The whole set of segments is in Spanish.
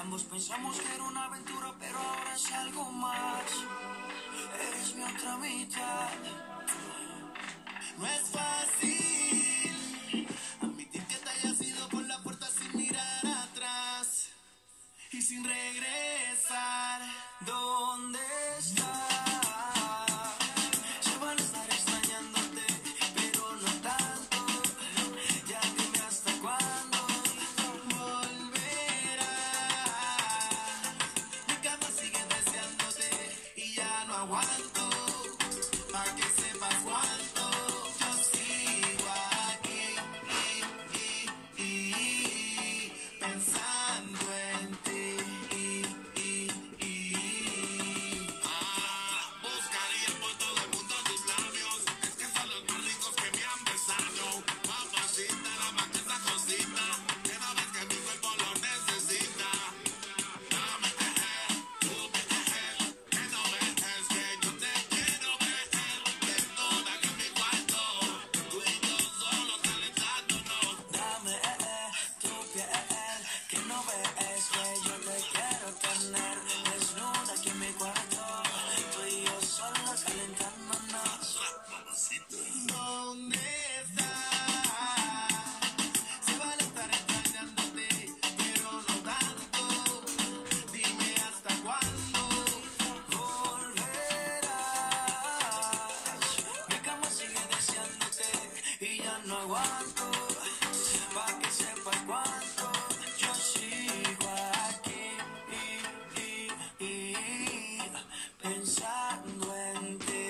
Ambos pensamos que era una aventura, pero ahora es algo más. Eres mi otra mitad. No es fácil admitir que te hayas ido por la puerta sin mirar atrás y sin regresar. ¿Dónde estás? Se van a estar extrañándote, pero no tanto. Ya dime hasta cuándo volverás. Mi cama sigue deseándote y ya no aguanto. Pa' que sepas cuánto yo sigo aquí pensando en ti. Buscaría por todo el mundo tus labios. Es que son los más ricos que me han besado. Mamacita, la más que esa cosita. Cada vez que mi cuerpo lo necesita. Dame, tú, que no ves que yo te quiero ver. Desnuda que en mi cuarto. Tú y yo solos calentándonos. Dame tu piel, que no ves que yo te quiero tener. Desnuda aquí en mi cuarto, tú y yo solos calentándonos. ¿Dónde estás? Se van a estar extrañándote, pero no tanto. Dime hasta cuándo volverás. Mi cama sigue deseándote y ya no aguanto. Pa' que sepas cuánto yo sigo aquí pensando en ti,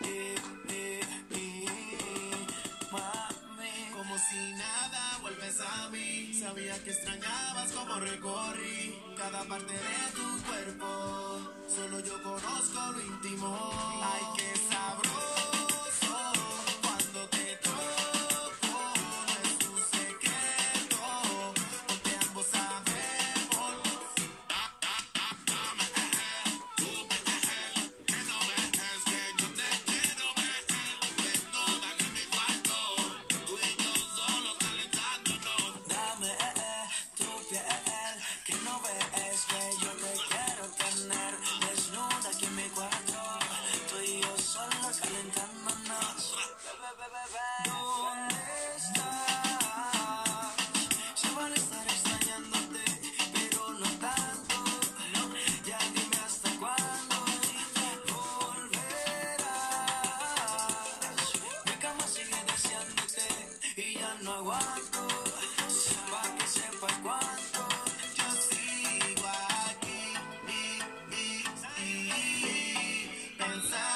mami. Como si nada vuelves a mí. Sabía que extrañabas como recorrí cada parte de tu cuerpo. Solo yo conozco lo íntimo. Ay, qué sabroso cuando te toco. No es un secreto, porque ambos sabemos. Dame, tú, que no ves que yo te quiero ver. Desnuda que en mi cuarto. Tú y yo solos calentándonos. Dame tu piel, que no ves que yo te quiero tener. Desnuda aquí en mi cuarto, tú y yo solos calentándonos. ¿Dónde estás? Se van a estar extrañándote, pero no tanto. Ya dime hasta cuándo volverás. Mi cama sigue deseándote y ya no aguanto. Pa' que sepas cuánto yo sigo aquí pensando